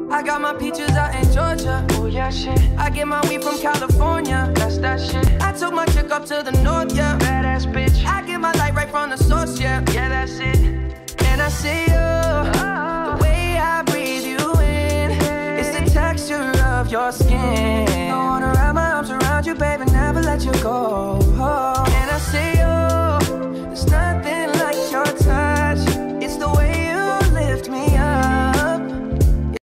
I got my peaches out in Georgia. Oh yeah, shit. I get my weed from California. That's that shit. I took my chick up to the north, yeah. Badass bitch. I get my light right from the source, yeah. Yeah, that's it. And I see you, the way I breathe you in. It's the texture of your skin. I wanna wrap my arms around you, baby, never let you go.